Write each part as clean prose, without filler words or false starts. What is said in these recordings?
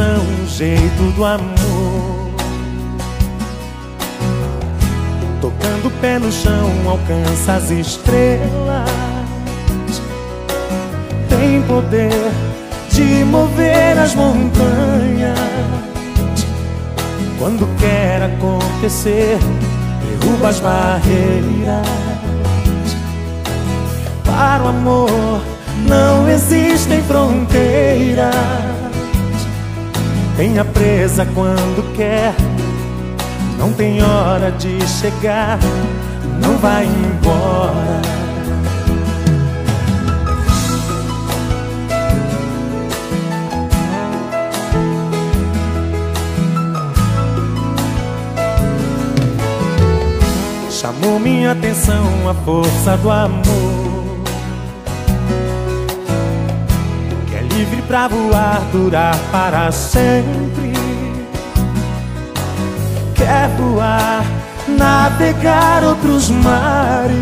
visão, o jeito do amor. Tocando o pé no chão, alcança as estrelas. Tem poder de mover as montanhas. Quando quer acontecer, derruba as barreiras. Para o amor não existem fronteiras. Tenha presa quando quer, não tem hora de chegar, não vai embora. Chamou minha atenção a força do amor, que é livre pra voar, durar para sempre. Quer voar, navegar outros mares.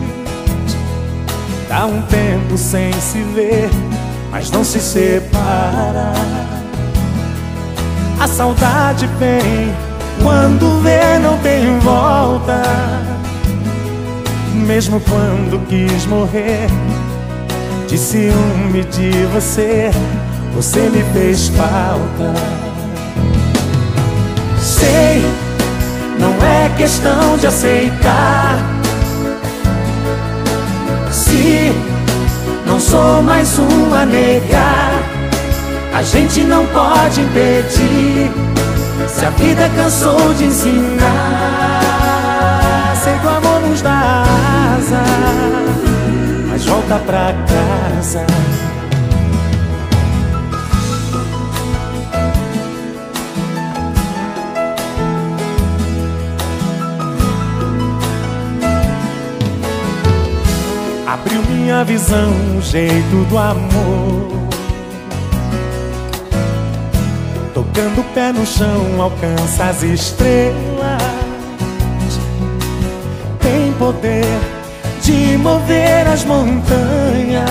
Dá um tempo sem se ver, mas não se separa. A saudade vem, quando vê não tem volta. Mesmo quando quis morrer, de ciúme de você, você me fez falta. Sei, não é questão de aceitar. Se não sou mais um a negar, a gente não pode impedir. Se a vida cansou de ensinar, sei que o amor nos dá asa, mas volta pra casa. Abriu minha visão, o jeito do amor. Tocando o pé no chão, alcança as estrelas. Tem poder de mover as montanhas.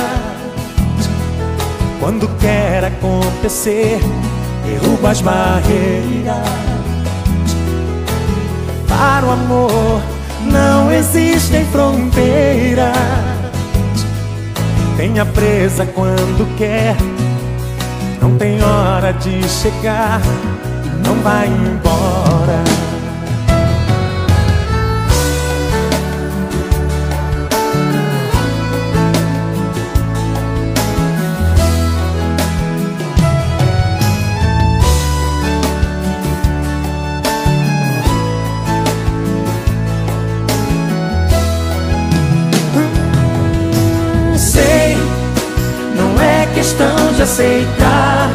Quando quer acontecer, derruba as barreiras. Para o amor não existem fronteiras. Tenha presa quando quer, não tem hora de chegar, não vai embora. Sei, não é questão de aceitar.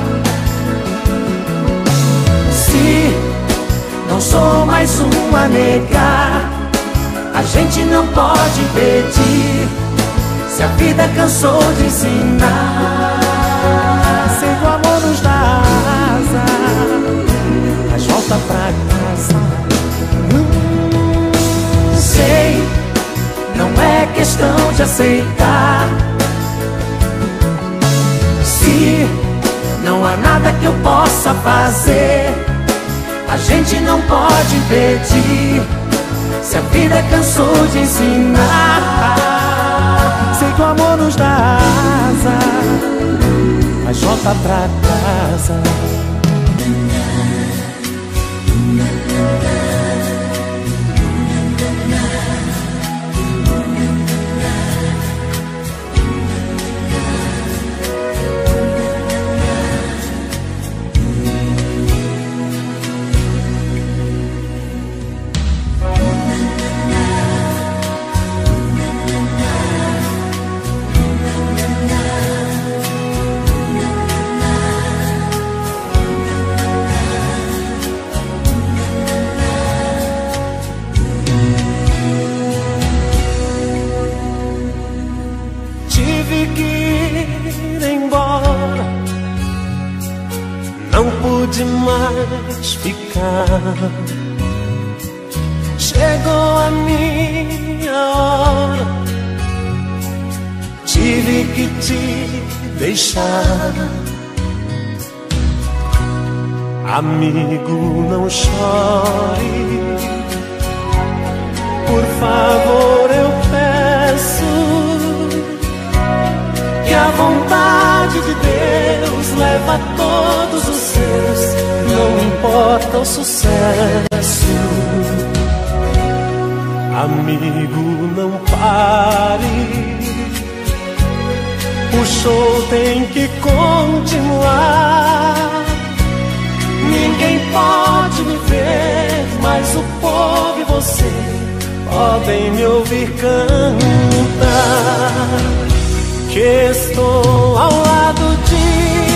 Se não sou mais um a negar, a gente não pode impedir. Se a vida cansou de ensinar, sei que o amor nos dá asa, mas volta pra casa. Sei, não é questão de aceitar. Se não há nada que eu possa fazer, a gente não pode impedir. Se a vida cansou de ensinar, sei que o amor nos dá asa, mas volta pra casa. Não pude mais ficar. Chegou a minha hora, tive que te deixar. Amigo, não chore, por favor eu peço, que a vontade de Deus leva todos os seus, não importa o sucesso. Amigo, não pare, o show tem que continuar. Ninguém pode me ver, mas o povo e você podem me ouvir cantar. Que estou ao lado de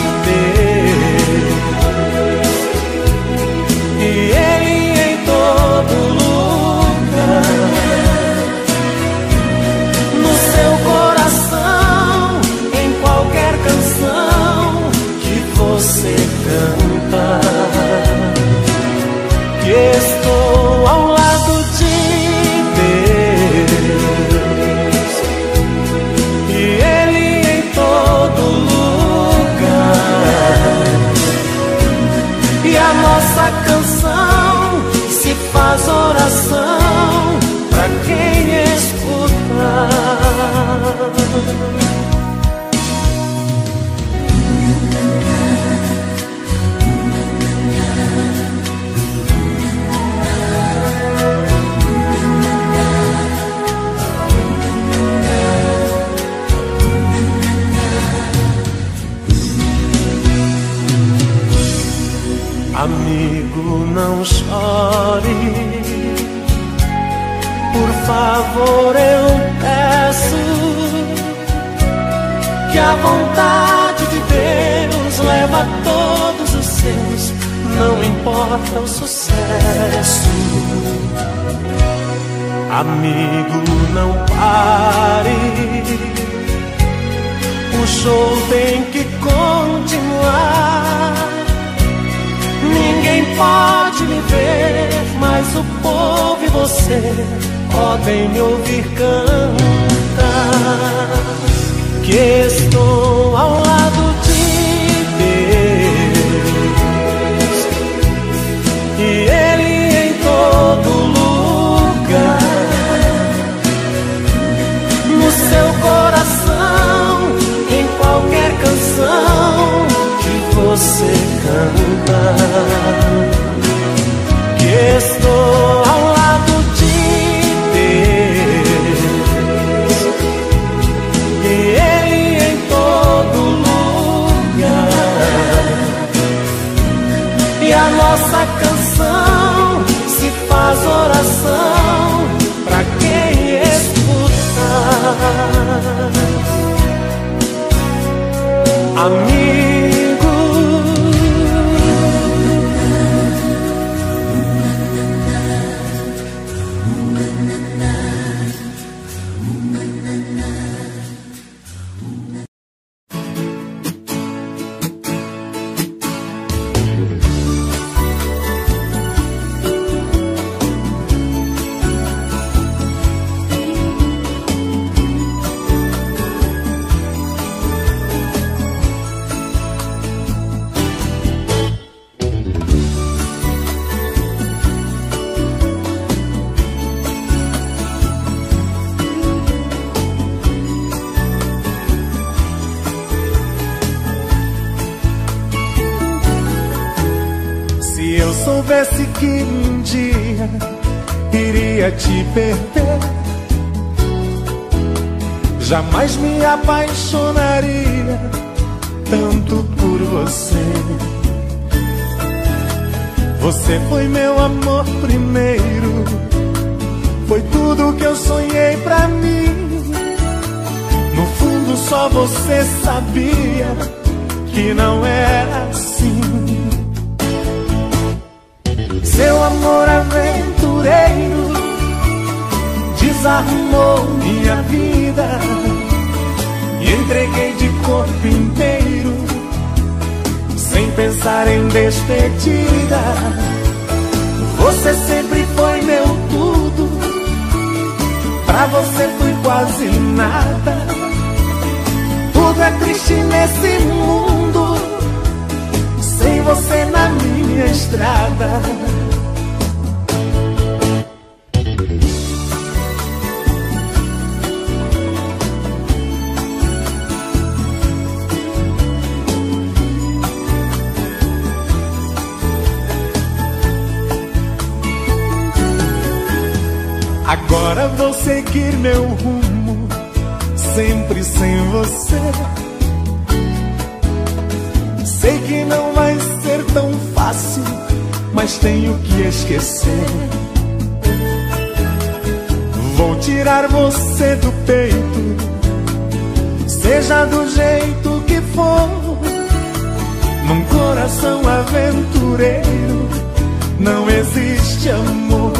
Deus e Ele em todo lugar, no seu coração, em qualquer canção que você canta. Que estou ao lado de Deus e Ele em todo lugar, e a nossa canção se faz oração pra quem escutar. Amigo, não chore, por favor eu peço, que a vontade de Deus leva todos os seus, não importa o sucesso. Amigo, não pare, o show tem que continuar. Ninguém pode me ver, mas o povo e você podem me ouvir cantar. Que estou ao lado de Deus e Ele em todo lugar, no seu coração, em qualquer canção que você canta. Que estou ao lado de Deus e Ele em todo lugar, e a nossa canção se faz oração pra quem escutar. Amigo, soubesse que um dia iria te perder, jamais me apaixonaria tanto por você. Você foi meu amor primeiro, foi tudo que eu sonhei pra mim. No fundo só você sabia que não era assim. Seu amor aventureiro desarrumou minha vida e entreguei de corpo inteiro, sem pensar em despedida. Você sempre foi meu tudo, pra você fui quase nada. Tudo é triste nesse mundo, sem você você na minha estrada. Agora vou seguir meu rumo, sempre sem você. Sei que não vai ser tão fácil, mas tenho que esquecer. Vou tirar você do peito, seja do jeito que for. Num coração aventureiro não existe amor.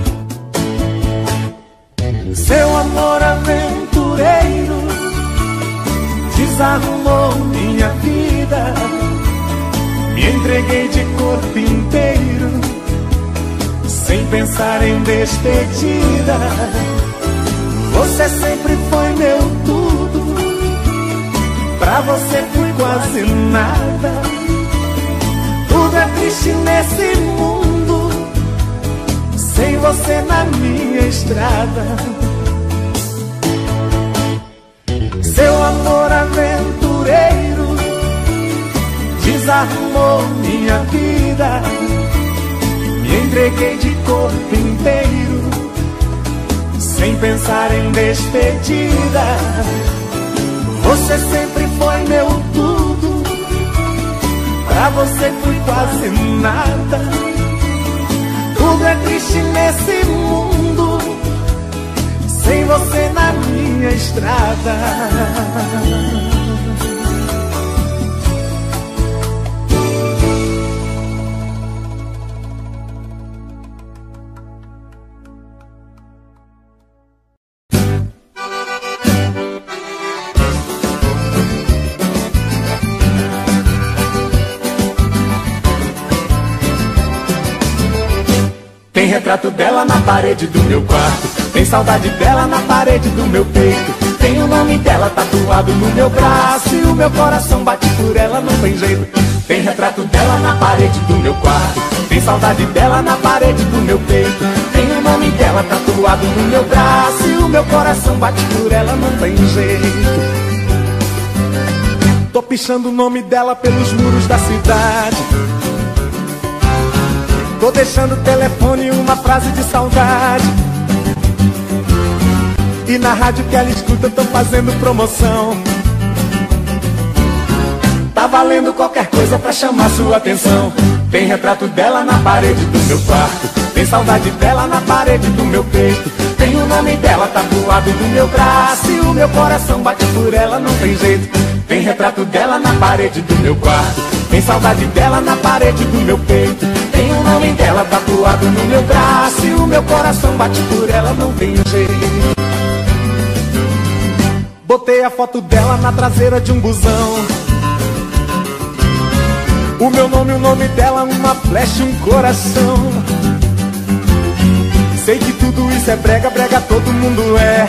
Seu amor aventureiro desarrumou minha vida. Me entreguei de corpo inteiro, sem pensar em despedida. Você sempre foi meu tudo, pra você fui quase nada. Tudo é triste nesse mundo, sem você na minha estrada. Seu amor aventureiro desarrumou minha vida. Me entreguei de corpo inteiro, sem pensar em despedida. Você sempre foi meu tudo, pra você fui quase nada. Tudo é triste nesse mundo, sem você na minha estrada. Tem retrato dela na parede do meu quarto, tem saudade dela na parede do meu peito. Tem o nome dela tatuado no meu braço, e o meu coração bate por ela, não tem jeito. Tem retrato dela na parede do meu quarto, tem saudade dela na parede do meu peito. Tem o nome dela tatuado no meu braço, e o meu coração bate por ela, não tem jeito. Tô pichando o nome dela pelos muros da cidade. Tô deixando o telefone uma frase de saudade. E na rádio que ela escuta eu tô fazendo promoção. Tá valendo qualquer coisa pra chamar sua atenção. Tem retrato dela na parede do meu quarto, tem saudade dela na parede do meu peito. Tem o nome dela tatuado no meu braço, e o meu coração bate por ela, não tem jeito. Tem retrato dela na parede do meu quarto, tem saudade dela na parede do meu peito. Tem o nome dela tatuado no meu braço, e o meu coração bate por ela, não tem jeito. Botei a foto dela na traseira de um busão. O meu nome, o nome dela, uma flecha e um coração. Sei que tudo isso é brega, brega todo mundo é.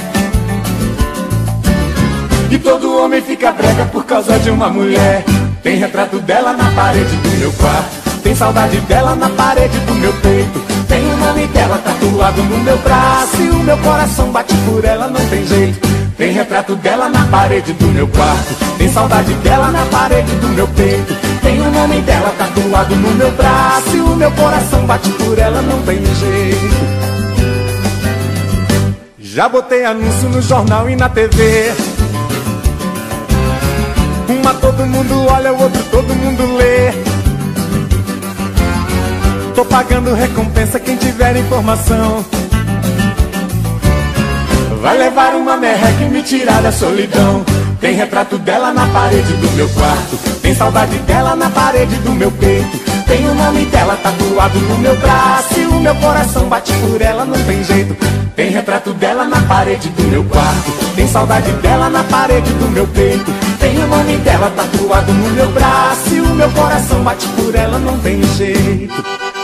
E todo homem fica brega por causa de uma mulher. Tem retrato dela na parede do meu quarto, tem saudade dela na parede do meu peito. Tem o nome dela tatuado no meu braço, e o meu coração bate por ela, não tem jeito. Tem retrato dela na parede do meu quarto, tem saudade dela na parede do meu peito. Tem o nome dela tatuado no meu braço, e o meu coração bate por ela, não tem jeito. Já botei anúncio no jornal e na TV. Uma todo mundo olha, o outro todo mundo lê. Tô pagando recompensa quem tiver informação. Vai levar uma merreca e me tirar da solidão. Tem retrato dela na parede do meu quarto, tem saudade dela na parede do meu peito. Tem o nome dela tatuado no meu braço, e o meu coração bate por ela, não tem jeito. Tem retrato dela na parede do meu quarto, tem saudade dela na parede do meu peito. Tem o nome dela tatuado no meu braço, e o meu coração bate por ela, não tem jeito.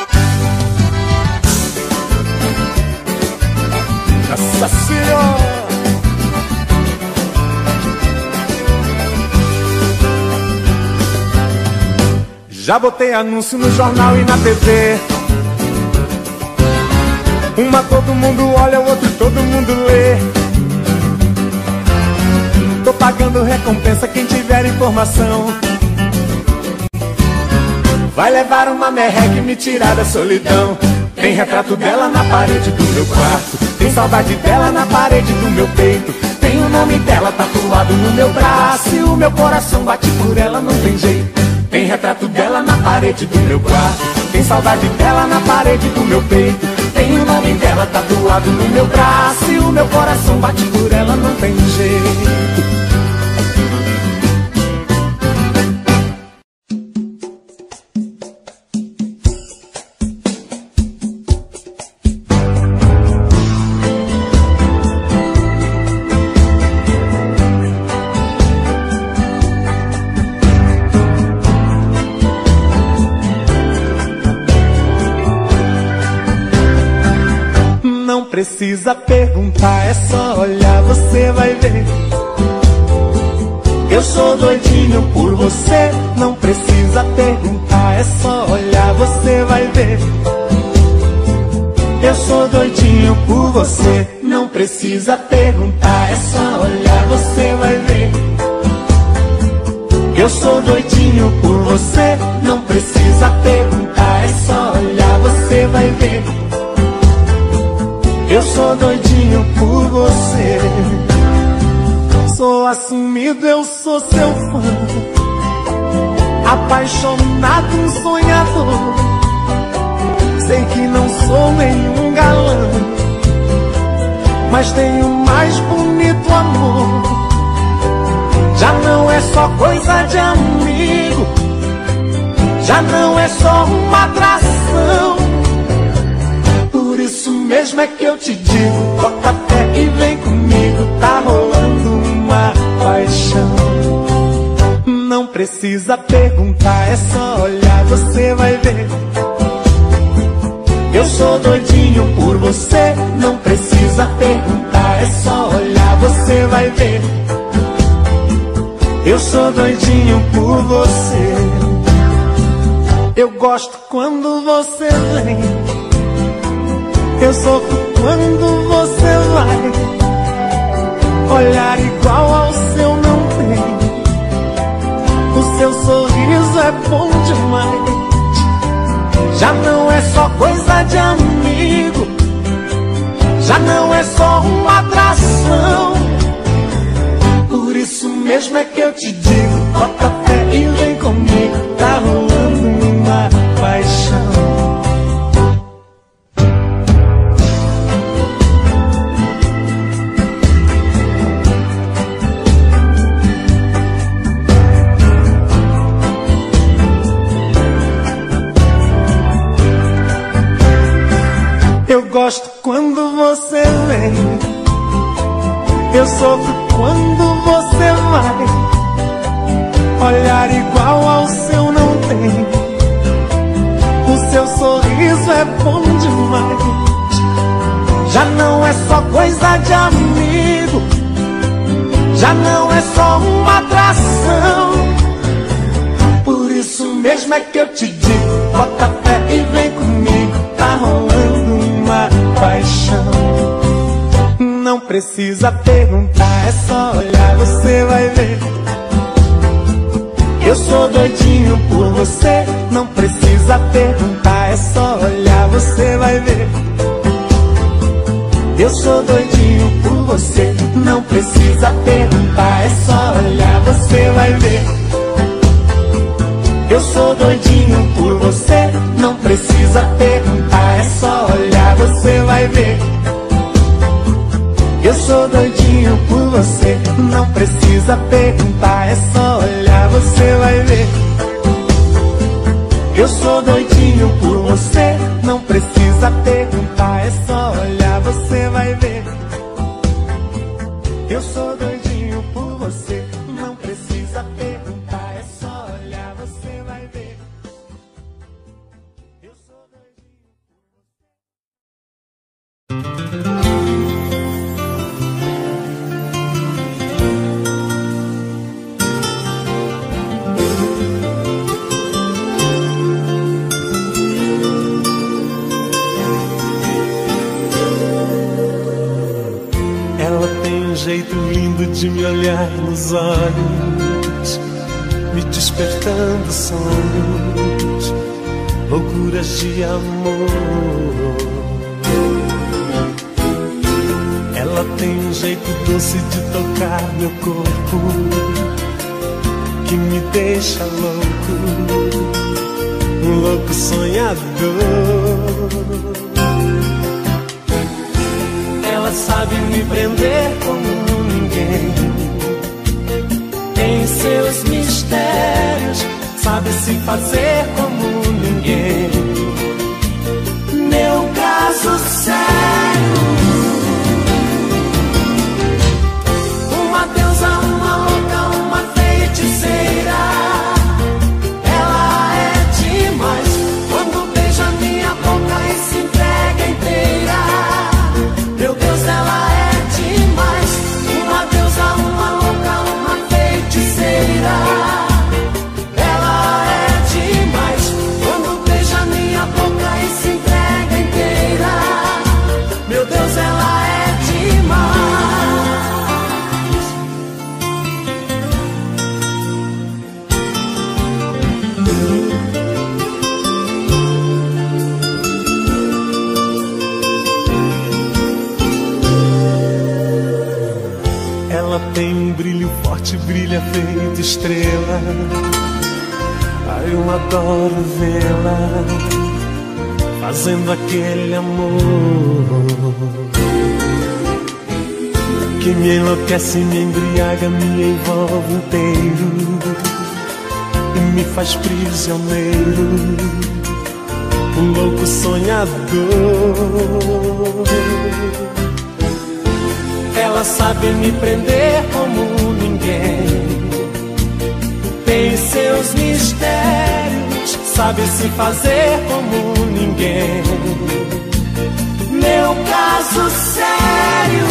Nossa Senhora! Já botei anúncio no jornal e na TV. Uma todo mundo olha, o outro todo mundo lê. Tô pagando recompensa quem tiver informação. Vai levar uma merreca e me tirar da solidão. Tem retrato dela na parede do meu quarto. Tem saudade dela na parede do meu peito. Tem o nome dela tatuado no meu braço. E o meu coração bate por ela, não tem jeito. Tem retrato dela na parede do meu quarto. Tem saudade dela na parede do meu peito. Tem o nome dela tatuado no meu braço. E o meu coração bate por ela, não tem jeito. Precisa perguntar, é só olhar, você vai ver. Eu sou doidinho por você. Não precisa perguntar, é só olhar, você vai ver. Eu sou doidinho por você. Não precisa perguntar, é só olhar, você vai ver. Eu sou doidinho por você. Não precisa perguntar, é só olhar, você vai ver. Eu sou doidinho por você. Sou assumido, eu sou seu fã. Apaixonado, um sonhador. Sei que não sou nenhum galã, mas tenho o mais bonito amor. Já não é só coisa de amigo, já não é só uma atração. Por isso mesmo é que eu te digo, toca a pé e vem comigo. Tá rolando uma paixão. Não precisa perguntar, é só olhar, você vai ver. Eu sou doidinho por você. Não precisa perguntar, é só olhar, você vai ver. Eu sou doidinho por você. Eu gosto quando você vem. Eu sofro quando você vai. Olhar igual ao seu não tem. O seu sorriso é bom demais. Já não é só coisa de amigo, já não é só uma atração. Por isso mesmo é que eu te digo, bota fé e vem comigo. Tá rolando uma paixão. Eu gosto quando você vem. Eu sofro quando você vai. Olhar igual ao seu não tem. O seu sorriso é bom demais. Já não é só coisa de amigo, já não é só uma atração. Por isso mesmo é que eu te digo, bota fé e vem comigo. Tá rolando uma paixão. Não precisa perguntar, é só olhar, você vai ver. Eu sou doidinho por você. Não precisa perguntar, é só olhar, você vai ver. Eu sou doidinho por você. Não precisa perguntar, é só olhar, você vai ver. Eu sou doidinho por você. Não precisa perguntar, é só olhar, você vai ver. Eu sou doidinho por você. Não precisa perguntar, é só olhar, você vai ver. Eu sou doidinho por você. Não precisa perguntar, é só olhar, você vai ver. Eu sou doidinho por você. Não precisa perguntar, é só olhar, você vai ver. Eu sou doidinho por você. jeito lindo de me olhar nos olhos, me despertando sonhos, loucuras de amor. Ela tem um jeito doce de tocar meu corpo, que me deixa louco, um louco sonhador. Ela sabe me prender como ninguém, tem seus mistérios, sabe se fazer como ninguém. Meu caso sério, uma deusa, uma louca, uma feiticeira. Ela é demais quando beija minha boca e se entrega inteira. Meu Deus, ela é demais, uma deusa, uma louca, uma feiticeira. Ela é demais quando beija minha boca e se entrega inteira. Meu Deus, ela é demais. Ela tem um brilho forte, brilha feito estrela. Ai, eu adoro vê-la fazendo aquele amor que me enlouquece, me embriaga, me envolve inteiro e me faz prisioneiro, um louco sonhador. Ela sabe me prender como ninguém, tem seus mistérios, sabe se fazer como ninguém. Meu caso sério,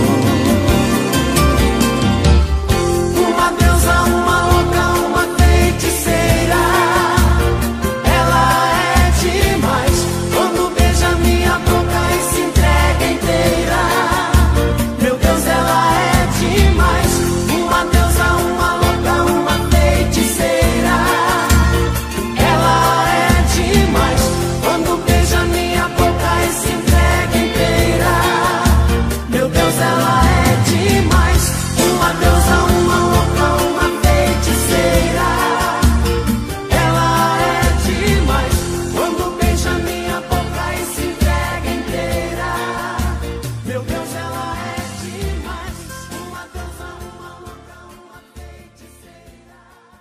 uma deusa, uma louca, uma feiticeira. Ela é demais quando beija minha boca e se entrega inteira. Meu Deus, ela é demais, uma deusa, uma louca, uma feiticeira. Ela é demais quando beija minha boca e se entrega inteira. Meu Deus, ela é demais, uma deusa, uma louca, uma feiticeira. Ela é demais quando beija minha boca e se entrega inteira. Meu Deus, ela é demais, uma deusa, uma louca, uma feiticeira.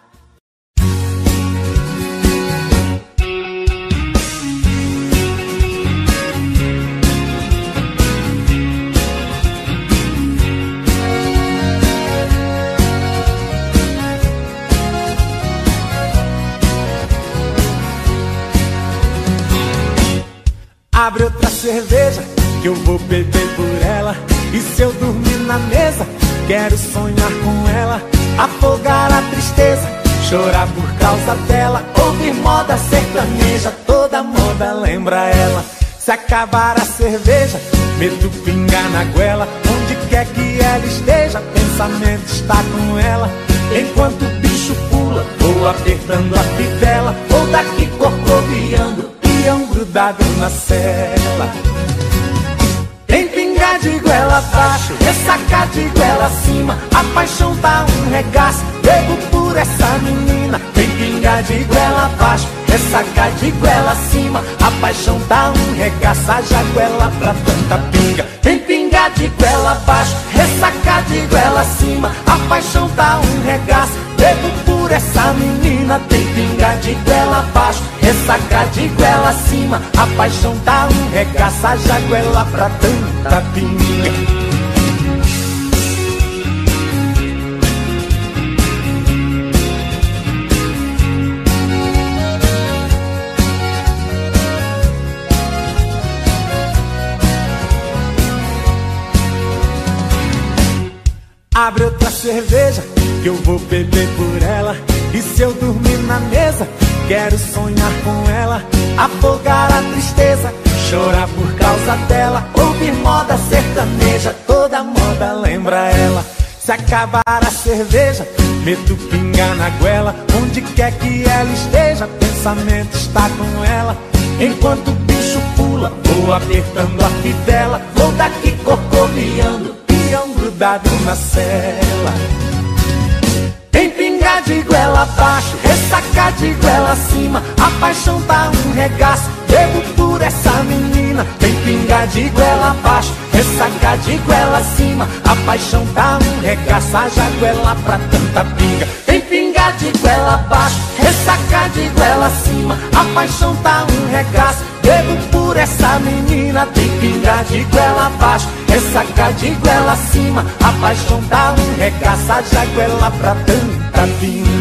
Abre outra cerveja que eu vou beber por ela. E se eu dormir na mesa, quero sonhar com ela, afogar a tristeza, chorar por causa dela, ouvir moda sertaneja, toda moda lembra ela. Se acabar a cerveja, medo pingar na goela, onde quer que ela esteja, pensamento está com ela. Enquanto o bicho pula, vou apertando a fivela, ou daqui corcoviando, peão grudado na cela. Tem pingar de goela abaixo, ressacar de goela acima, a paixão tá um regaço, bebo por essa menina. Tem pingar de goela abaixo, ressacar de goela acima, a paixão tá um regaço, haja goela pra tanta pinga. Tem pingar de goela abaixo, ressacar de goela acima, a paixão tá um regaço, bebo por essa menina. Tem pingar de goela abaixo, ressacar de goela acima, a paixão tá um regaço, haja goela pra tanta pinga. Abre outra cerveja que eu vou beber por ela. E se eu dormir na mesa, quero sonhar com ela, afogar a tristeza, chorar por causa dela. Ouvir moda sertaneja, toda moda lembra ela. Se acabar a cerveja, meto pinga na goela. Onde quer que ela esteja, pensamento está com ela. Enquanto o bicho pula, vou apertando a fivela. Vou daqui corcoviando, peão grudado na cela. Tem pinga de goela abaixo, ressaca de goela acima. A paixão tá um regaço, bebo por essa menina. Tem pinga de goela abaixo, ressaca de goela acima. A paixão tá um regaço, haja goela pra tanta pinga. Tem pinga de goela abaixo, ressaca de goela acima. A paixão tá um regaço, bebo por essa menina. Tem pinga de goela abaixo, ressaca de goela acima. A paixão tá um regaço, haja goela pra tanta pinga.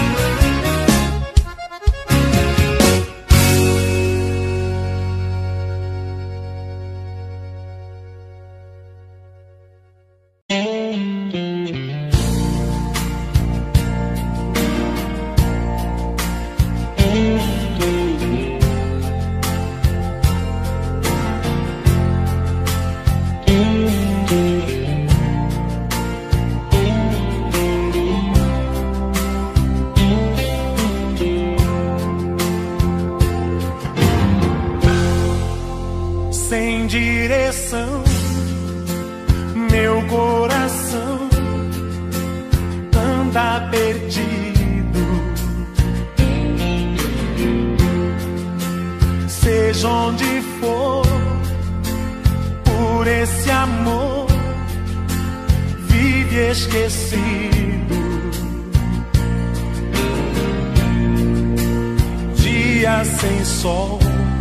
Sem direção, meu coração anda perdido. Seja onde for, por esse amor vive esquecido. Dia sem sol,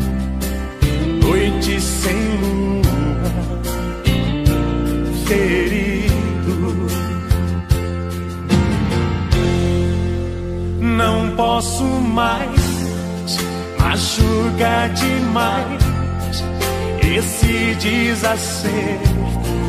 noite sem lua, ferido. Não posso mais, machuca demais esse desacerto.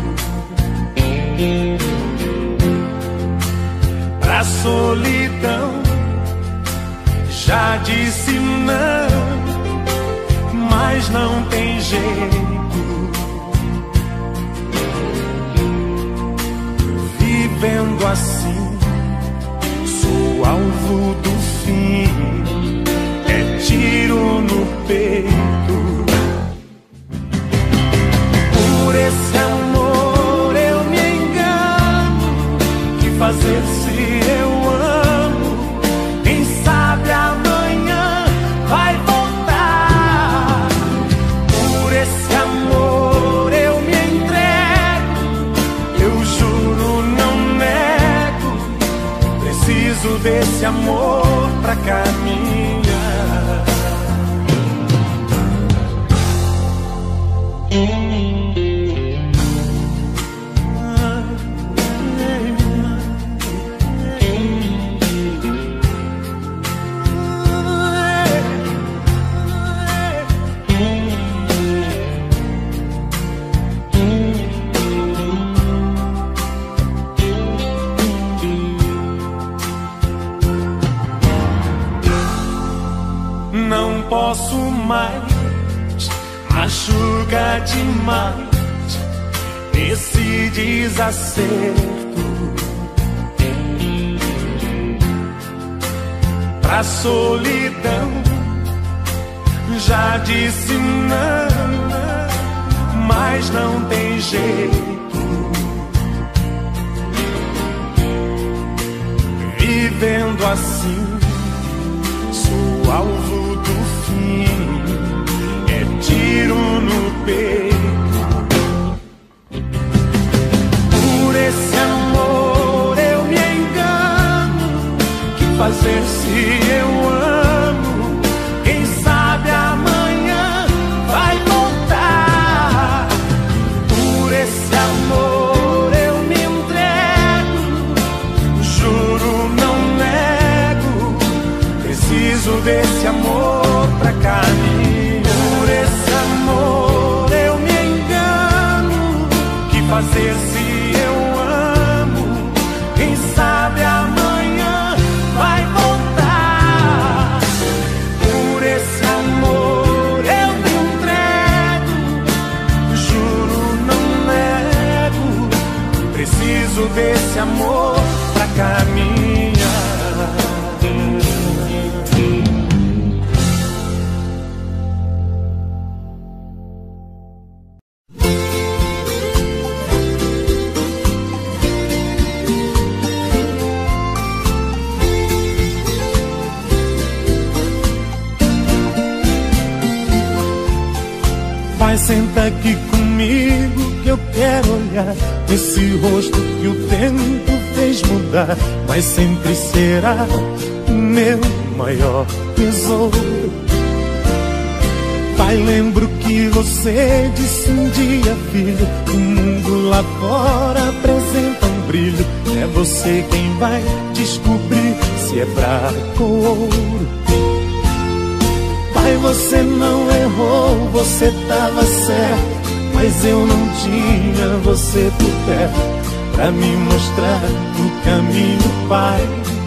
Pra solidão já disse não, mas não tem jeito. Vivendo assim, sou alvo do fim, é tiro no peito. Por esse amor eu me engano, que fazer se eu amo? Quem sabe amanhã vai voltar. Por esse amor eu me entrego, eu juro, não nego. Preciso desse amor pra caminhar. Não posso mais, machuca demais esse desacerto. Pra solidão já disse não, mas não tem jeito. Vivendo assim, sou alvo do fim, é tiro no peito. Por esse amor eu me engano, que fazer se eu amo? Quem sabe amanhã vai voltar. Por esse amor eu me entrego, juro, não nego. Preciso desse amor pra caminhar. Por esse amor eu me engano, que fazer se eu amo? Quem sabe amanhã vai voltar. Por esse amor eu me entrego, amor pra caminhar. Vai, senta aqui comigo que eu quero olhar esse rosto que o tempo fez mudar, mas sempre será o meu maior tesouro. Pai, lembro que você disse um dia, filho, o mundo lá fora apresenta um brilho. É você quem vai descobrir se é prata ou ouro. Pai, você não errou, você tava certo, mas eu não tinha você por perto pra me mostrar o caminho, pai.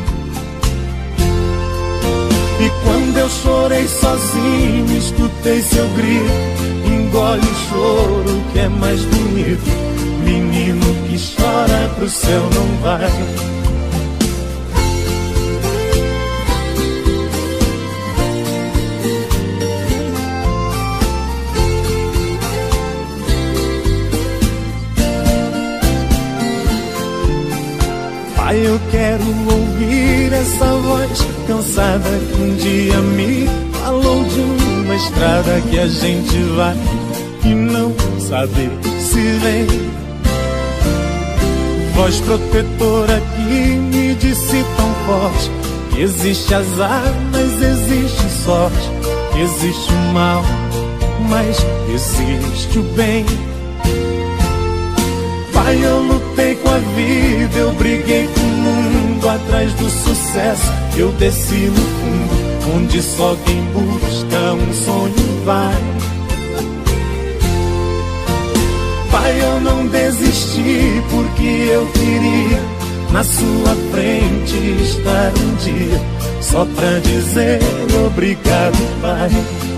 E quando eu chorei sozinho, escutei seu grito, engole o choro que é mais bonito. Menino que chora pro céu não vai. Pai, eu quero ouvir essa voz cansada que um dia me falou de uma estrada que a gente vai e não sabe se vem. Voz protetora que me disse tão forte que existe azar, mas existe sorte. Existe o mal, mas existe o bem. Pai, eu lutei com a vida, eu briguei com o mundo atrás do sucesso. Eu desci no fundo, onde só quem busca um sonho vai. Pai, eu não desisti porque eu queria na sua frente estar um dia, só pra dizer obrigado, pai.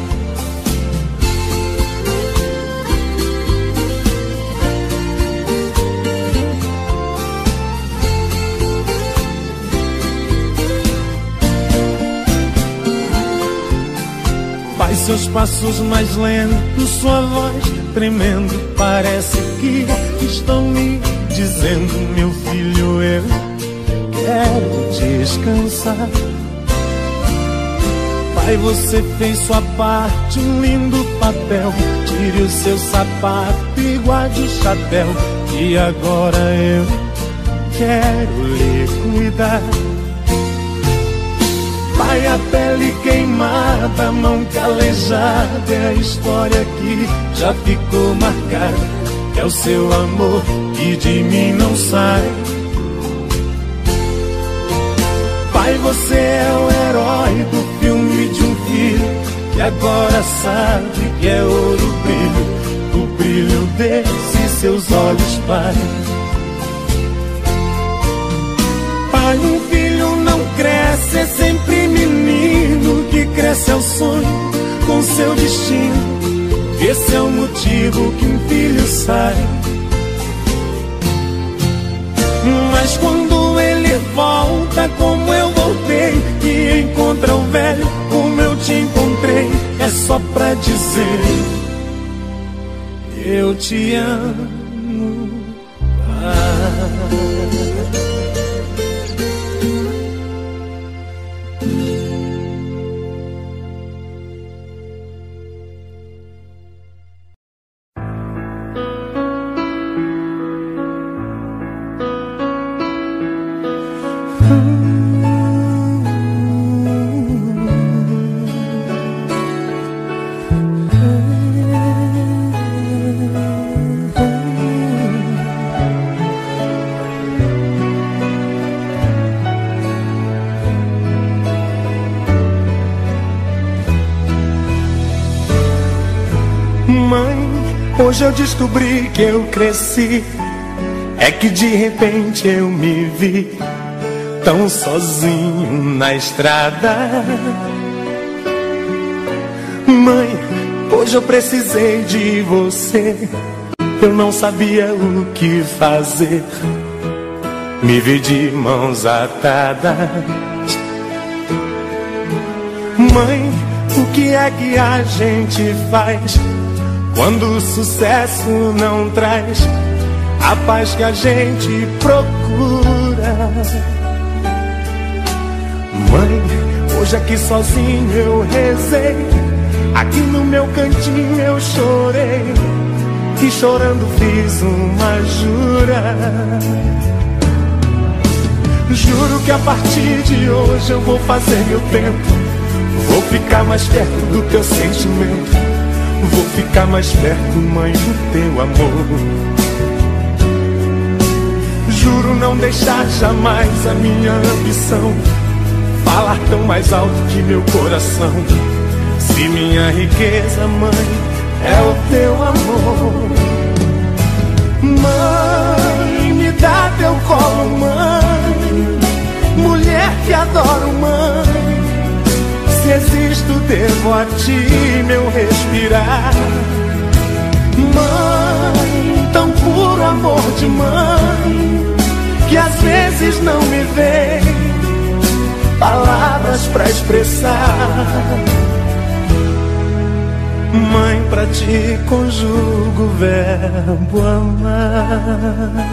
Seus passos mais lentos, sua voz tremendo, parece que estão me dizendo: meu filho, eu quero descansar. Pai, você fez sua parte, um lindo papel. Tire o seu sapato e guarde o chapéu, e agora eu quero lhe cuidar. Pai, a pele queimada, a mão calejada, é a história que já ficou marcada. É o seu amor que de mim não sai. Pai, você é o herói do filme de um filho que agora sabe que é ouro brilho, o brilho desses seus olhos, pai. Pai, um filho não cresce, é sempre menino que cresce ao sonho com seu destino. Esse é o motivo que um filho sai. Mas quando ele volta como eu voltei e encontra o velho como eu te encontrei, é só pra dizer: eu te amo, pai. Hoje eu descobri que eu cresci, é que de repente eu me vi tão sozinho na estrada. Mãe, hoje eu precisei de você, eu não sabia o que fazer. me vi de mãos atadas. Mãe, o que é que a gente faz quando o sucesso não traz a paz que a gente procura? Mãe, hoje aqui sozinho eu rezei, aqui no meu cantinho eu chorei, e chorando fiz uma jura. Juro que a partir de hoje eu vou fazer meu tempo, vou ficar mais perto do teu sentimento, vou ficar mais perto, mãe, do teu amor. Juro não deixar jamais a minha ambição falar tão mais alto que meu coração. Se minha riqueza, mãe, é o teu amor. Mãe, me dá teu colo, mãe, mulher que adoro, mãe. Se existo, devo a ti meu respirar. Mãe, tão puro amor de mãe, que às vezes não me vem palavras pra expressar. Mãe, pra ti conjugo o verbo amar.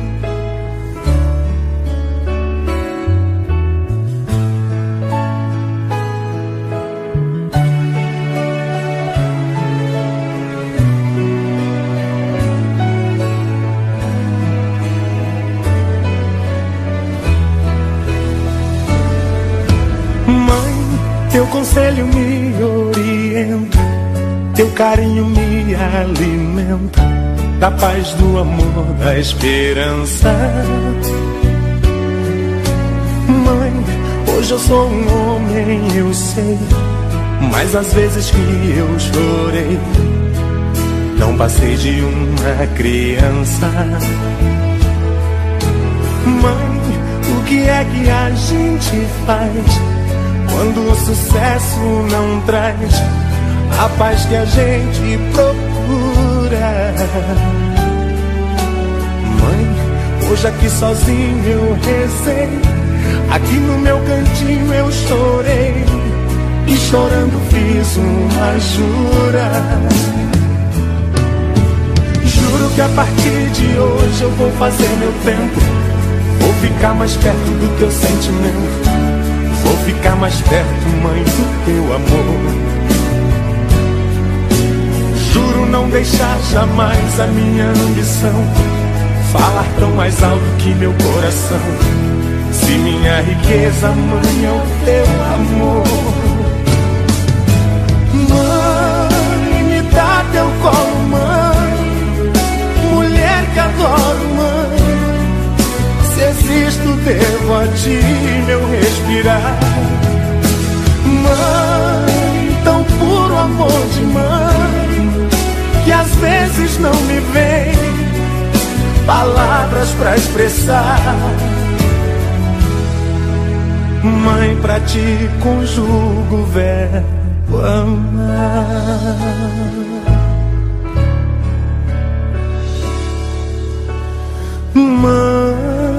Teu conselho me orienta, teu carinho me alimenta, da paz, do amor, da esperança. Mãe, hoje eu sou um homem, eu sei, mas às vezes que eu chorei, não passei de uma criança. Mãe, o que é que a gente faz quando o sucesso não traz a paz que a gente procura? Mãe, hoje aqui sozinho eu rezei, aqui no meu cantinho eu chorei, e chorando fiz uma jura. Juro que a partir de hoje eu vou fazer meu tempo, vou ficar mais perto do teu sentimento, vou ficar mais perto, mãe, do teu amor. Juro não deixar jamais a minha ambição falar tão mais alto que meu coração. Se minha riqueza, mãe, é o teu amor. Mãe, me dá teu colo, mãe, mulher que adoro, mãe. Se existo, devo a ti meu respirar. Mãe, tão puro amor de mãe, que às vezes não me vem palavras pra expressar. Mãe, pra ti conjugo o verbo amar. Mãe,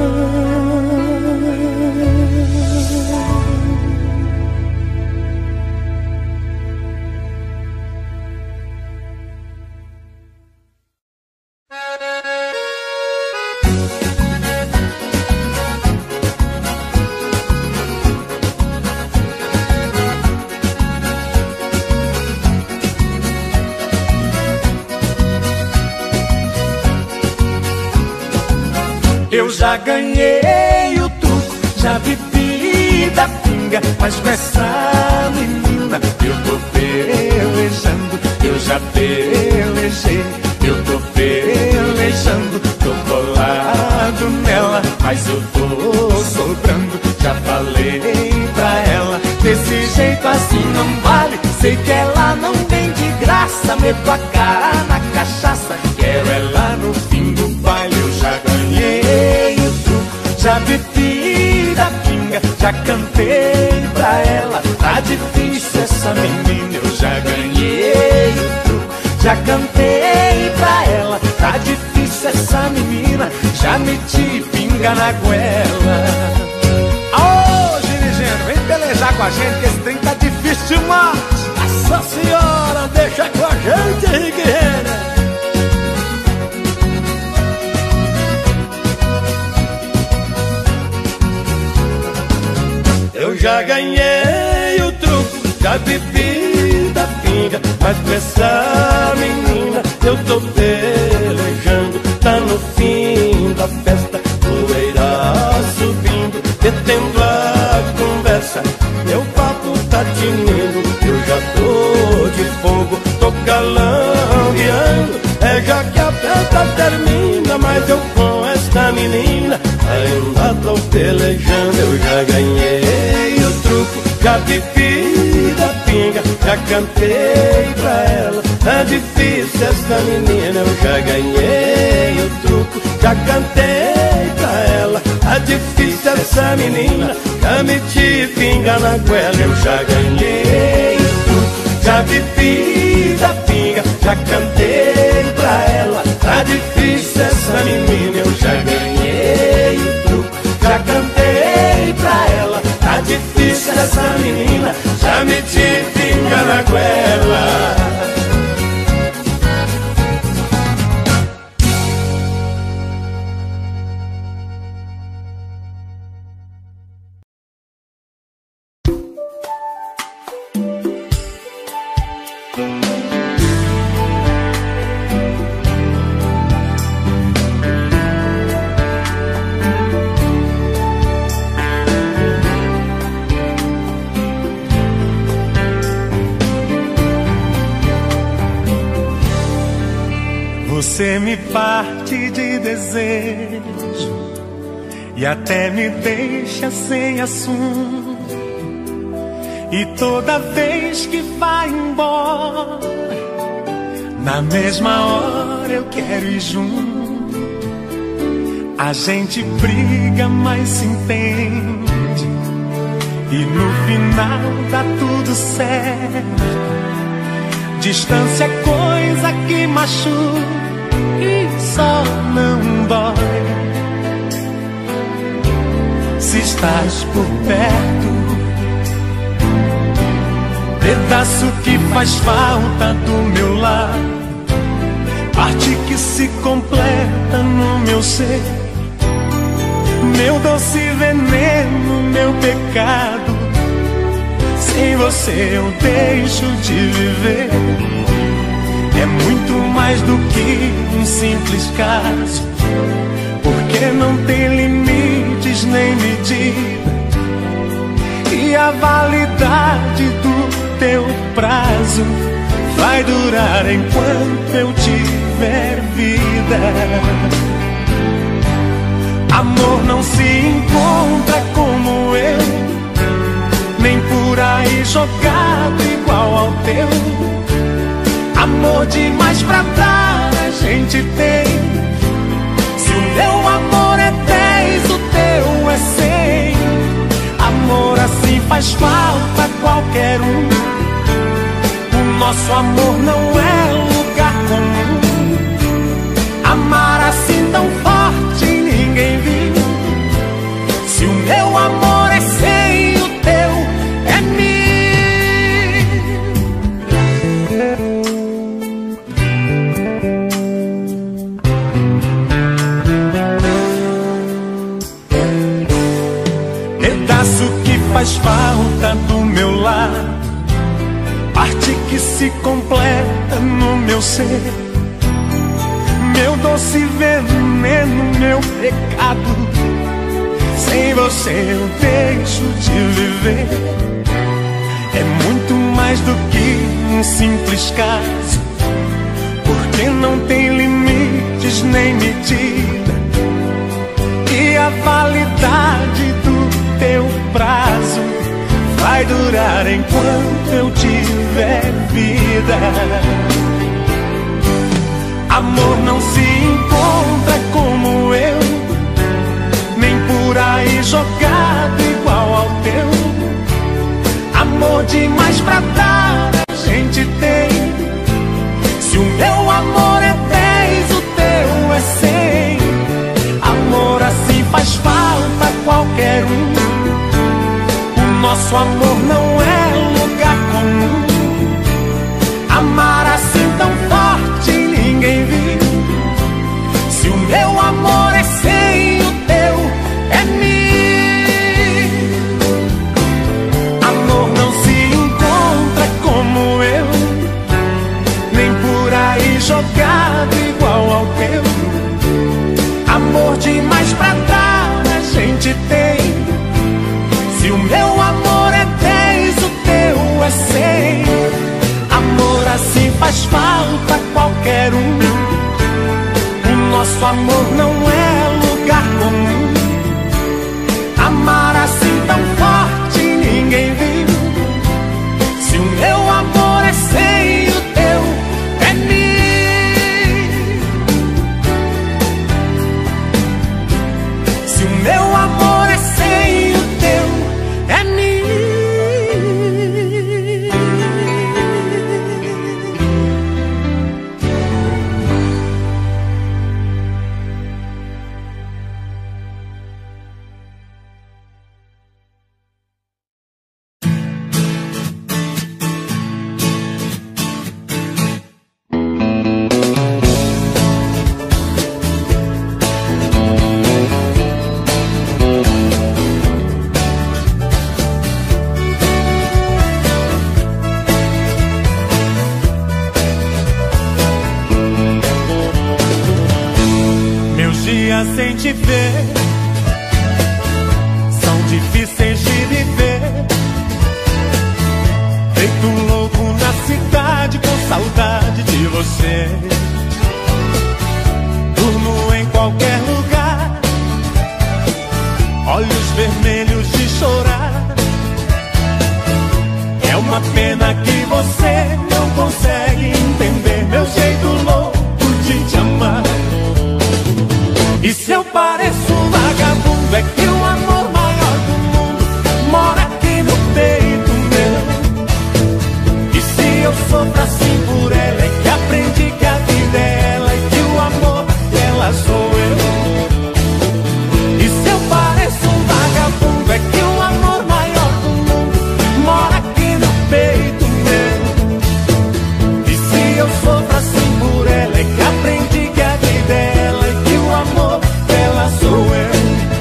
eu já ganhei o truco, já vivi da pinga, mas com essa menina eu tô pelejando. Eu já pelejei, eu tô pelejando, tô colado nela, mas eu tô sobrando. Já falei pra ela, desse jeito assim não vale, sei que ela não vem de graça, meto a cara na cachaça, quero ela no fim do baile. Eu já ganhei o truco, já bebi da pinga, já cantei pra ela, tá difícil essa menina. Eu já ganhei o truco, já cantei pra ela, tá difícil essa menina. Já meti pinga pinga na goela. Ô, dirigente, vem pelejar com a gente, que esse trem tá difícil demais. Nossa senhora, deixa com a gente, Henrique Renner. Eu já ganhei o truco, já bebi da pinga, mas com essa menina eu tô pelejando. Tá no fim da festa, poeira subindo, detendo a conversa, meu papo tá tinindo. Eu já tô de fogo, tô calangueando. É já que a festa termina, mas eu com esta menina ainda tô pelejando. Eu já ganhei o truco, já bebi da pinga, já cantei pra ela. É difícil essa menina. Eu já ganhei o truco, já cantei pra ela. É difícil essa menina, já meti pinga na goela. Eu já ganhei o truco, já bebi da pinga, já cantei pra ela. Tá difícil essa menina. Eu já ganhei o truco, já cantei pra ela. Tá difícil essa menina, já meti pinga na goela. Você me parte de desejo e até me deixa sem assunto. E toda vez que vai embora, na mesma hora eu quero ir junto. A gente briga, mas se entende, e no final dá tudo certo. Distância é coisa que machuca e só não dói se estás por perto. Pedaço que faz falta do meu lar, parte que se completa no meu ser. Meu doce veneno, meu pecado, sem você eu deixo de viver. É muito mais do que um simples caso, porque não tem limites nem medida, e a validade do teu prazo vai durar enquanto eu tiver vida. Amor não se encontra como eu, nem por aí jogado igual ao teu. Amor demais pra dar a gente tem. Se o meu amor é 10, o teu é 100. Amor assim faz falta a qualquer um. O nosso amor não é lugar comum. Amar assim tão forte ninguém viu. Se o meu amor é 100, o teu é 1000. Pedaço que faz falta do meu lar, parte que se completa no meu ser. Meu doce veneno, meu pecado, sem você eu deixo de viver. É muito mais do que um simples caso, porque não tem limites nem medida, e a validade do teu prazo vai durar enquanto eu tiver vida. Amor não se encontra como eu, nem por aí jogado igual ao teu. Amor demais pra dar a gente tem. Se o meu amor é 10, o teu é 100. Amor assim faz nosso amor não é lugar comum. Amar assim tão forte ninguém viu. Se o meu amor é sem o teu, é mil. Amor não se encontra como eu, nem por aí jogado igual ao teu. Amor demais pra dar a gente tem. Se o meu amor é 10, o teu é 100. Amor assim faz falta a qualquer um. O nosso amor não é lugar comum. Amar assim tão forte ninguém viu. Se o meu amor é 100, o teu é 1000. Se o meu amor é 100, o teu é 1000. Sem te ver são difíceis de viver. Feito um louco na cidade com saudade de você. Durmo em qualquer lugar, olhos vermelhos de chorar. É uma pena que você não consegue entender meu jeito louco de te amar. E se eu pareço um vagabundo, é que o amor maior do mundo mora aqui no peito meu. E se eu sofro assim por ela, é que aprendi que a vida é ela e que o amor dela sou eu. E se eu pareço um vagabundo, é que o amor maior do mundo mora aqui no peito meu. E se eu sofro assim por ela, é que aprendi que a vida é ela e que o amor dela sou eu.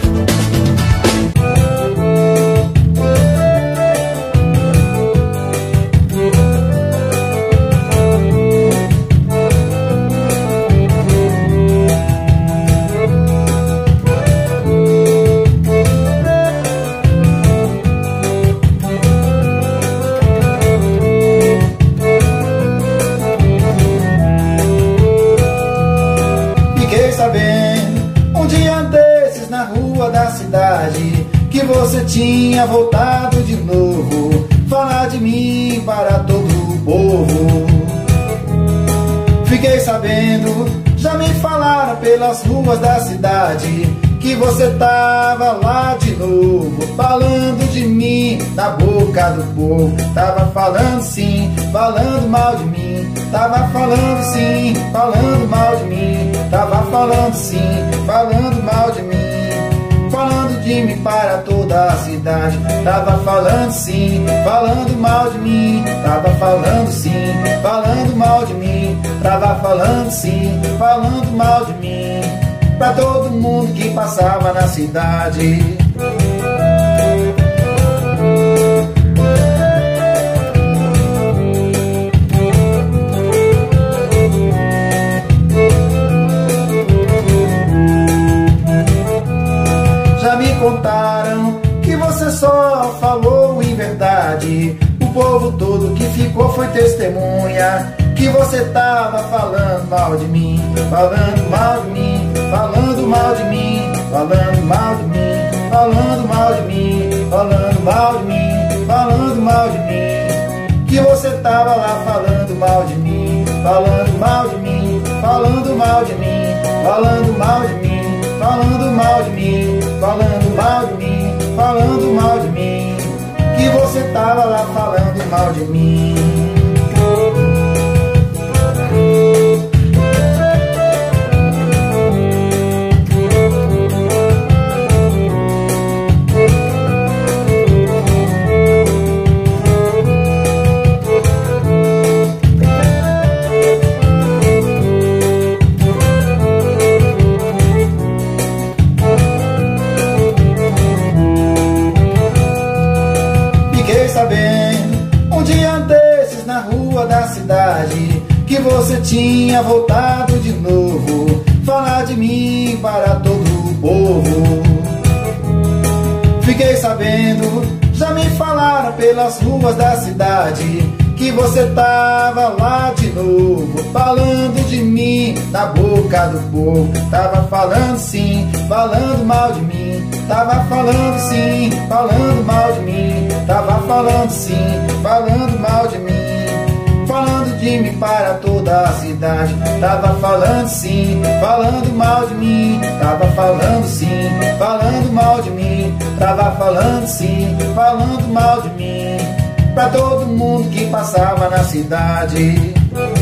Fiquei sabendo um dia desses na rua da cidade que você tinha voltado de novo, falar de mim para todo o povo. Fiquei sabendo, já me falaram pelas ruas da cidade que você tava lá de novo, falando de mim na boca do povo. Tava falando sim, falando mal de mim. Tava falando sim, falando mal de mim. Tava falando sim, falando mal de mim. Falando de mim para toda a cidade. Tava falando sim, falando mal de mim. Tava falando sim, falando mal de mim. Tava falando sim, falando mal de mim, pra todo mundo que passava na cidade. Já me contaram que você só falou em verdade. O povo todo que ficou foi testemunha que você tava falando mal de mim, falando mal de mim, falando mal de mim, falando mal de mim, falando mal de mim, falando mal de mim, falando mal de mim. Que você tava lá falando mal de mim, falando mal de mim, falando mal de mim, falando mal de mim, falando mal de mim, falando mal de mim, falando mal de mim. Que você tava lá falando mal de mim. voltado de novo, falar de mim para todo o povo. Fiquei sabendo, já me falaram pelas ruas da cidade, que você tava lá de novo, falando de mim na boca do povo. Tava falando sim, falando mal de mim. Tava falando sim, falando mal de mim. Tava falando sim, falando mal de mim. Falando de mim para toda a cidade. Tava falando sim, falando mal de mim. Tava falando sim, falando mal de mim. Tava falando sim, falando mal de mim, pra todo mundo que passava na cidade.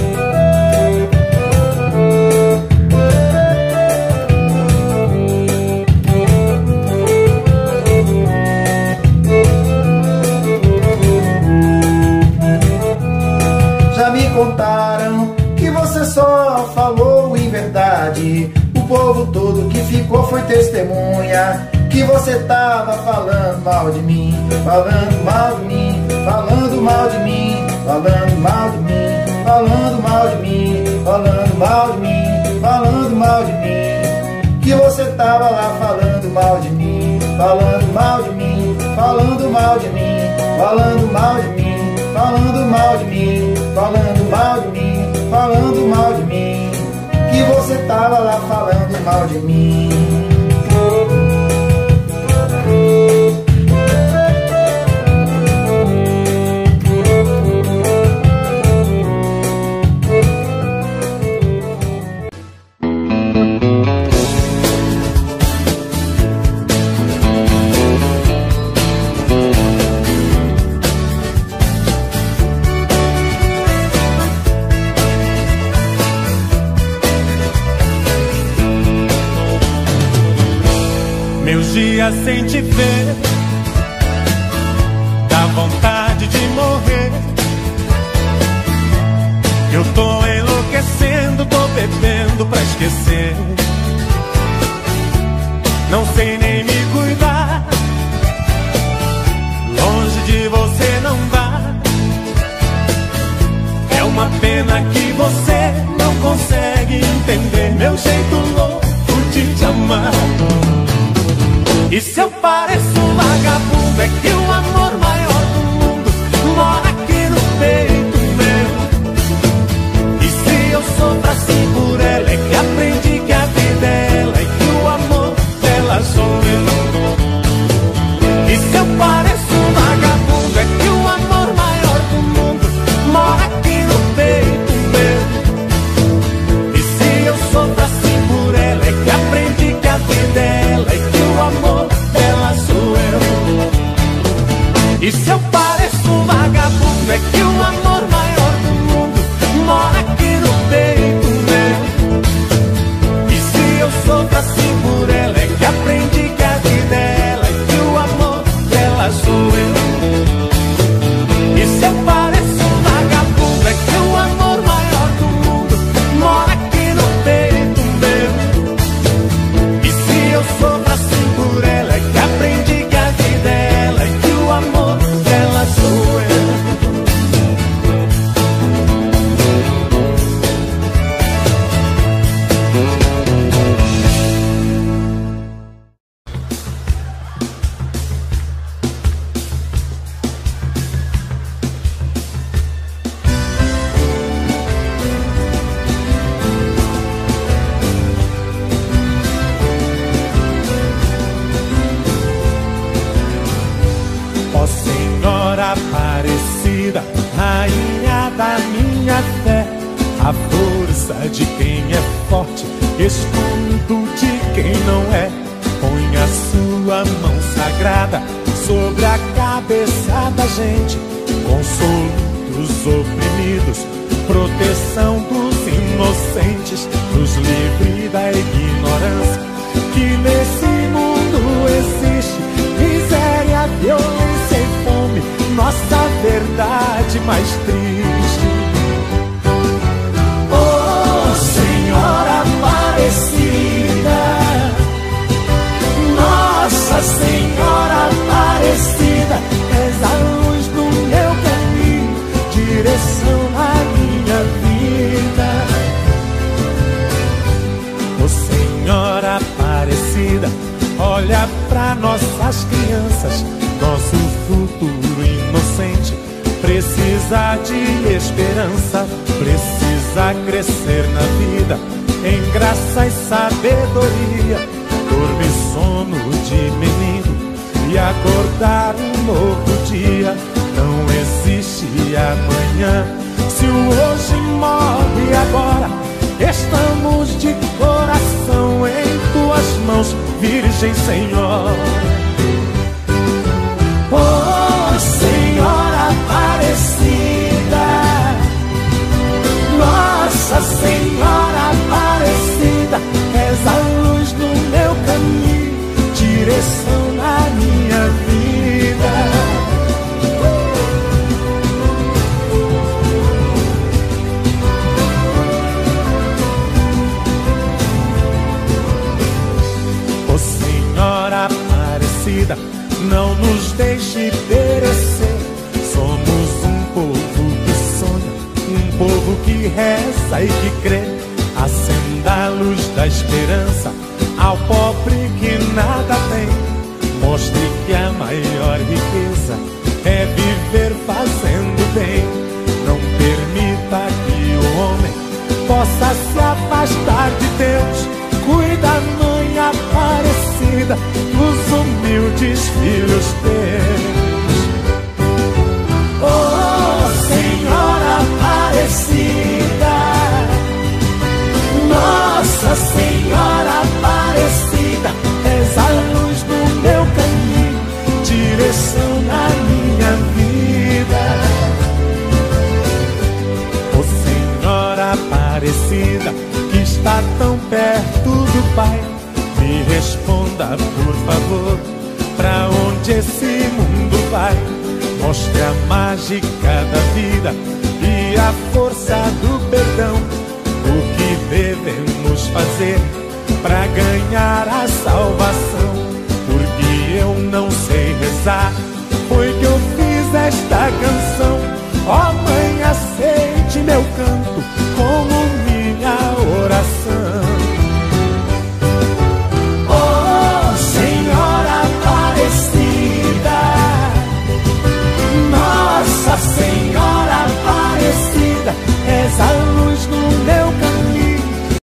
Já me contaram que você só falou em verdade. O povo todo que ficou foi testemunha, que você tava falando mal de mim, falando mal de mim, falando mal de mim, falando mal de mim, falando mal de mim, falando mal de mim, falando mal de mim. Que você tava lá falando mal de mim, falando mal de mim, falando mal de mim, falando mal de mim, falando mal de mim, falando mal de mim, falando mal de mim. Que você tava lá falando mal de mim. Meus dias sem te ver, dá vontade de morrer. Eu tô enlouquecendo, tô bebendo pra esquecer. Não sei nem me cuidar, longe de você não dá. É uma pena que você não consegue entender meu jeito louco de te amar. E se eu pareço um vagabundo, é que o amor maior do mundo mora aqui no peito meu. E se eu sofro assim por ela, é que aprendi que a vida é ela e que o amor dela sou eu. E se eu pareço um vagabundo, é que o amor maior do mundo mora aqui no peito meu. E se eu sofro assim por ela, é que aprendi que a vida é ela e que o amor dela sou eu. E se eu pareço um vagabundo, é que o amor maior do mundo mora aqui no peito meu. E se eu sofro assim por ela, é que aprendi que a vida é ela e que o amor dela sou eu. E se eu pareço um vagabundo, é que o amor maior do mundo mora aqui no peito meu. E se eu sofro assim por ela, é que aprendi que a vida é ela e que o amor dela sou eu. Ó Senhora Aparecida, Rainha da minha fé, a força de quem é forte, escudo de quem não é. Põe a sua mão sagrada sobre a cabeça da gente, consolo dos oprimidos, proteção dos inocentes, nos livre da ignorância que nesse mundo existe. Miséria, violência e fome, nossa verdade mais triste. Oh Senhora Aparecida, Nossa Senhora Aparecida, és a luz do meu caminho, direção à minha vida. olha pra nossas crianças, nosso futuro inocente precisa de esperança, precisa crescer na vida em graça e sabedoria, dormir sono de menino e acordar um novo dia. Não existe amanhã, se o hoje morre agora. Estamos de coração em tuas mãos, Virgem Senhora. Oh, Senhora Aparecida, Nossa Senhora Aparecida, és a luz no meu caminho, direção na minha vida. Não nos deixe perecer. Somos um povo que sonha, um povo que reza e que crê. Acenda a luz da esperança ao pobre que nada tem. Mostre que a maior riqueza é viver fazendo bem. Não permita que o homem possa se afastar de Deus. Cuida, Mãe Aparecida, dos humildes filhos teus. Oh, Senhora Aparecida, Nossa Senhora Aparecida, és a luz do meu caminho, direção na minha vida. Oh, Senhora Aparecida, que está tão perto do Pai, me responda, por favor, pra onde esse mundo vai? Mostre a mágica da vida e a força do perdão. O que devemos fazer pra ganhar a salvação? Porque eu não sei rezar, foi que eu fiz esta canção. Ó